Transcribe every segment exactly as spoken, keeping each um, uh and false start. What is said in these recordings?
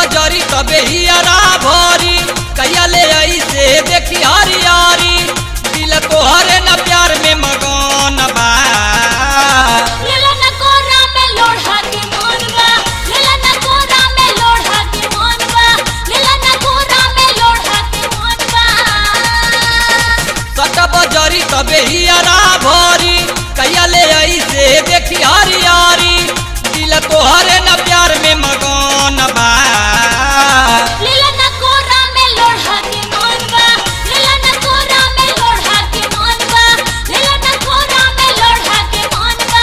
बजरी तबे हियरा भरी कैया ले आई से देखी हरियारी दिल तोहरे न प्यार में मगन बा लेला न कोरा में लोढ़ा के मनवा लेला न कोरा में लोढ़ा के मनवा लेला न कोरा में लोढ़ा के मनवा सट बजरी तबे हियरा भरी कैया ले आई से देखी हरियारी दिल तोहरे न प्यार में मगन बा लेला न कोरा में लोढ़ा के मनवा लेला न कोरा में लोढ़ा के मनवा लेला न कोरा में लोढ़ा के मनवा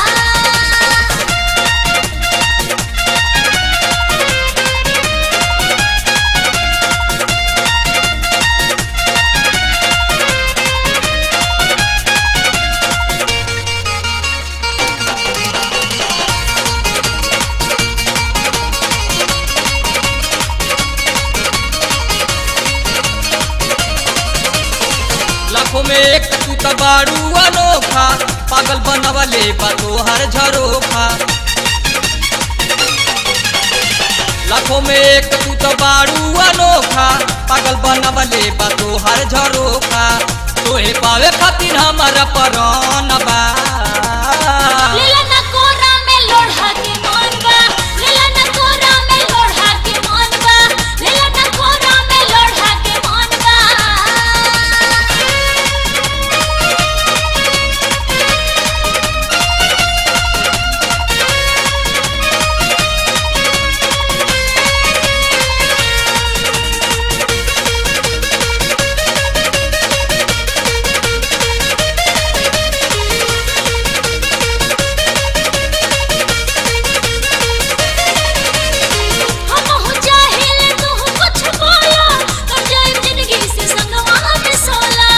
लाखों में एक तू त बारू अनोखा पागल बनवले बा तोहर झरोखा लाखों में एक तू त बारू अनोखा पागल बनवले बा तोहर झरोखा तोहे पावे खातिर हमारा परान बा लेला न कोरा में लोढ़ा के मनवा लेला न कोरा में लोढ़ा के मनवा लेला न कोरा में लोढ़ा के मनवा हम हो चाहेले तू कुछ बोला कर जाए जिंदगी से संगवा में सोला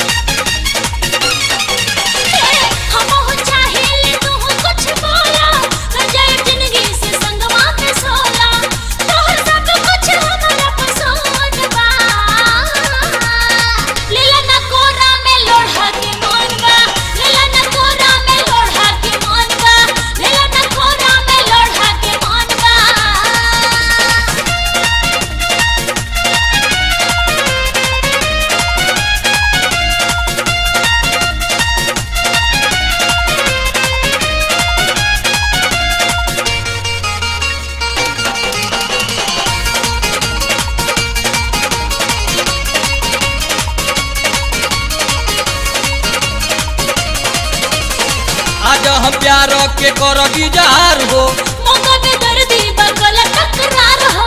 हम हो चाहेले तू कुछ बोला कर जाए जिंदगी से संगवा में सोला तोहर सब कुछ हमरा पसंद बा लेला न कोरा में लोढ़ा के मनवा लेला न कोरा में लोढ़ा के मनवा लेला न कोरा में लोढ़ा के मनवा आज हम प्यार के करबी जार हो मौका पे दर्दी बगल टकरार हो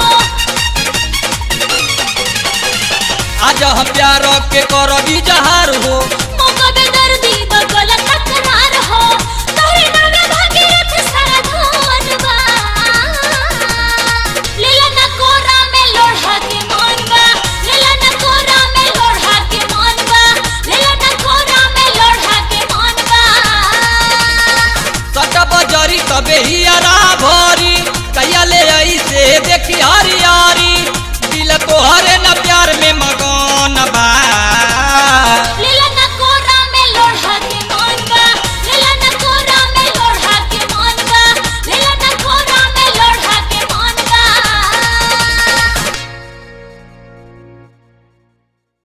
आज हम प्यार के करबी जहार हो मौका पे दर्दी बगल टकरार हो तोरे नामे भागीरथ सारा धन बा लेला न कोरा में लोढ़ा के मनवा लेला न कोरा में लोढ़ा के मनवा लेला न कोरा में लोढ़ा के मनवा सट बजरी तबे हियरा भरी कैया ले आई से देखी